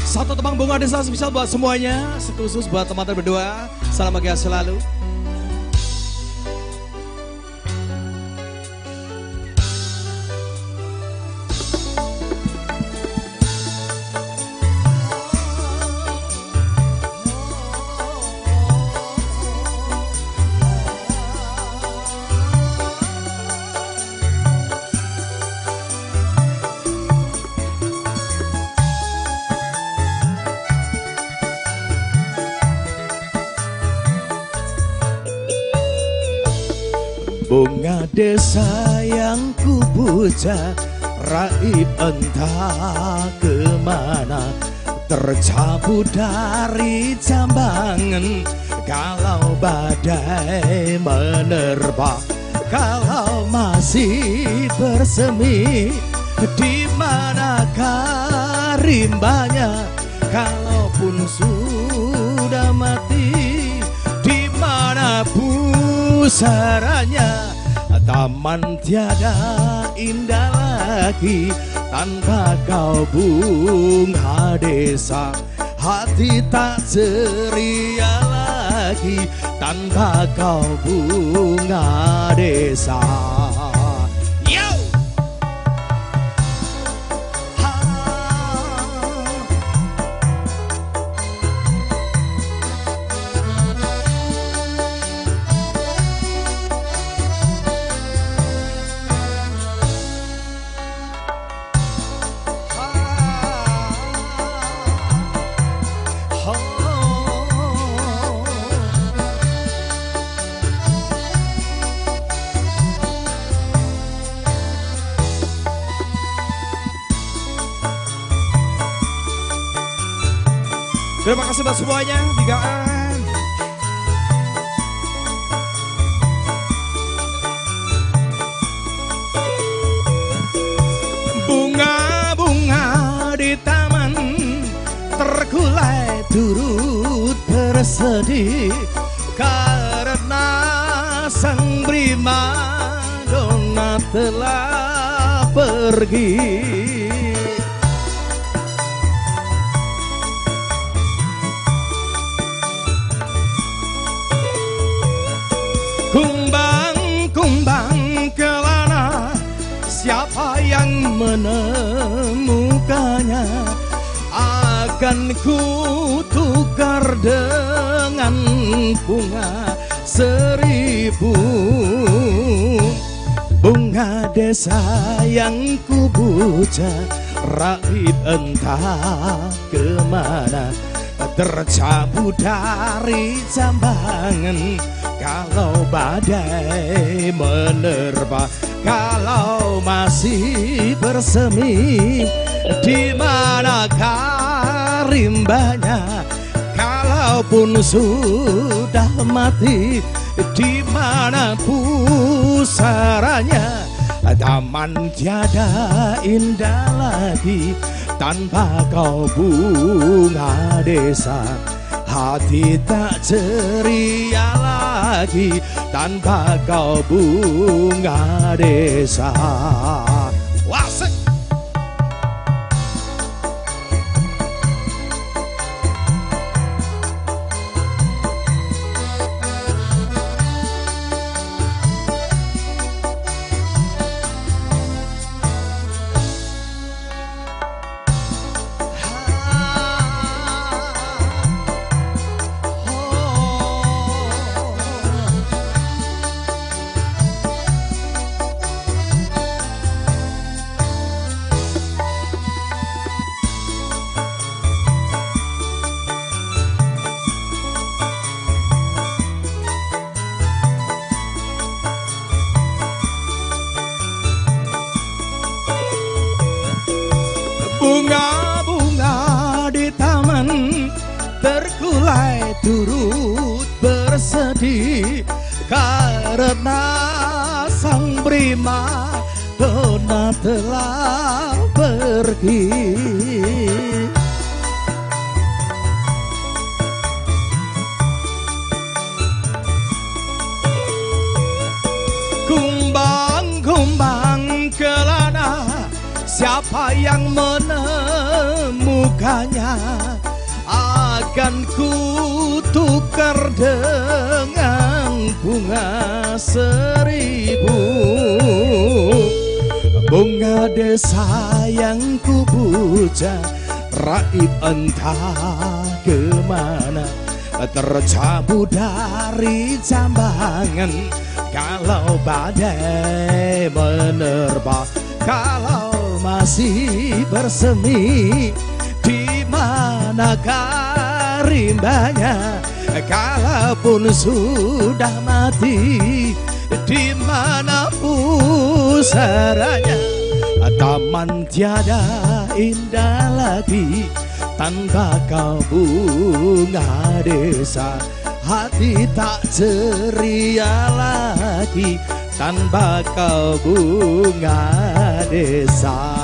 Satu tebang bunga desa spesial buat semuanya, khusus buat teman-teman berdua. Salam bahagia selalu. Bunga desa yang ku puja, raib entah kemana, tercabut dari jambangan. Kalau badai menerpa, kalau masih bersemi, di manakah rimbanya? Kalaupun sudah mati, di mana pusaranya? Taman tiada indah lagi tanpa kau bunga desa. Hati tak ceria lagi tanpa kau bunga desa. Terima kasih buat semuanya, Bigaan. Bunga-bunga di taman terkulai turut bersedih karena sang primadona telah pergi. Kumbang-kumbang kelana, siapa yang menemukannya? Akan ku tukar dengan bunga 1000. Bunga desa yang ku puja, raib entah kemana, tercabut dari jambangan. Kalau badai menerpa, kalau masih bersemi, di manakah rimbanya? Kalaupun sudah mati, di mana pusaranya? Taman tiada indah lagi tanpa kau bunga desa. Hati tak ceria lagi tanpa kau bunga desa. Wasik. Bunga-bunga di taman terkulai turut bersedih karena sang primadona telah pergi. Kumbang-kumbang kelana, siapa yang menemukannya? mukanya akan ku tukar dengan bunga 1000. Bunga desa yang ku puja raib entah kemana, tercabut dari jambangan kalau badai menerpa. Kalau masih bersemi, di manakah rimbanya? Kalaupun sudah mati, di mana pusaranya? Taman tiada indah lagi tanpa kau bunga desa. Hati tak ceria lagi tanpa kau bunga desa.